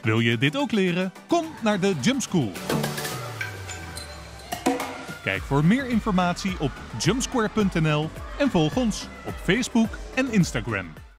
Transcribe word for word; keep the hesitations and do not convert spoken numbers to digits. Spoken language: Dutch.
Wil je dit ook leren? Kom naar de Jump School. Kijk voor meer informatie op jumpsquare punt n l en volg ons op Facebook en Instagram.